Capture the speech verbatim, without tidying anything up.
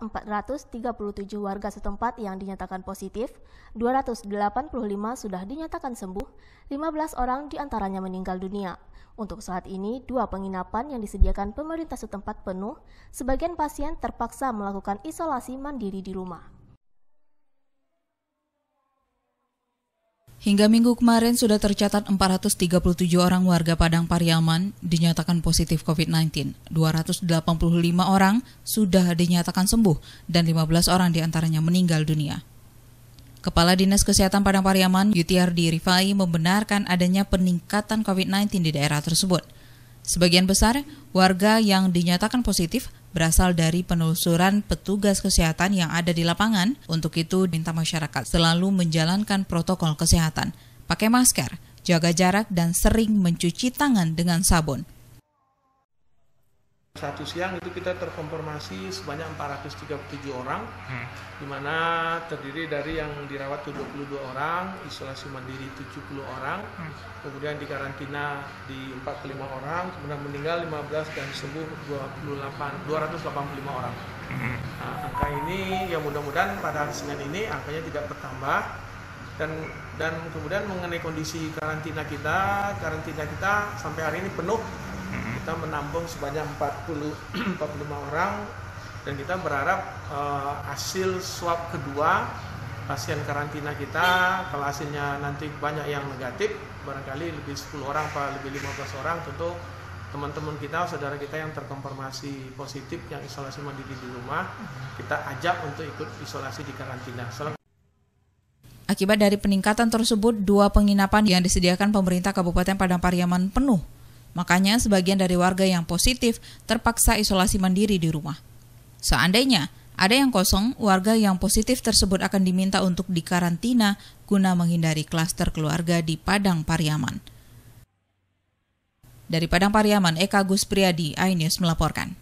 empat ratus tiga puluh tujuh warga setempat yang dinyatakan positif, dua ratus delapan puluh lima sudah dinyatakan sembuh, lima belas orang diantaranya meninggal dunia. Untuk saat ini, dua penginapan yang disediakan pemerintah setempat penuh, sebagian pasien terpaksa melakukan isolasi mandiri di rumah. Hingga minggu kemarin sudah tercatat empat ratus tiga puluh tujuh orang warga Padang Pariaman dinyatakan positif covid sembilan belas. dua ratus delapan puluh lima orang sudah dinyatakan sembuh dan lima belas orang diantaranya meninggal dunia. Kepala Dinas Kesehatan Padang Pariaman, Yutiardi Rifai, membenarkan adanya peningkatan covid sembilan belas di daerah tersebut. Sebagian besar warga yang dinyatakan positif berasal dari penelusuran petugas kesehatan yang ada di lapangan. Untuk itu, minta masyarakat selalu menjalankan protokol kesehatan, pakai masker, jaga jarak, dan sering mencuci tangan dengan sabun. Satu siang itu kita terkonfirmasi sebanyak empat ratus tiga puluh tujuh orang, hmm. di mana terdiri dari yang dirawat dua puluh dua orang, isolasi mandiri tujuh puluh orang, hmm. kemudian di karantina di empat puluh lima orang, kemudian meninggal lima belas dan sembuh dua ratus delapan puluh lima orang. Hmm. Nah, angka ini yang mudah-mudahan pada hari Senin ini angkanya tidak bertambah, dan dan kemudian mengenai kondisi karantina kita, karantina kita sampai hari ini penuh. Kita menampung sebanyak empat puluh empat puluh lima orang, dan kita berharap uh, hasil swab kedua pasien karantina kita, kalau hasilnya nanti banyak yang negatif, barangkali lebih sepuluh orang atau lebih lima belas orang, tentu teman-teman kita, saudara kita yang terkonfirmasi positif yang isolasi mandiri di rumah, kita ajak untuk ikut isolasi di karantina. Salam. Akibat dari peningkatan tersebut, dua penginapan yang disediakan pemerintah Kabupaten Padang Pariaman penuh. Makanya sebagian dari warga yang positif terpaksa isolasi mandiri di rumah. Seandainya ada yang kosong, warga yang positif tersebut akan diminta untuk dikarantina guna menghindari klaster keluarga di Padang Pariaman. Dari Padang Pariaman, Eka Gus Priyadi, iNews melaporkan.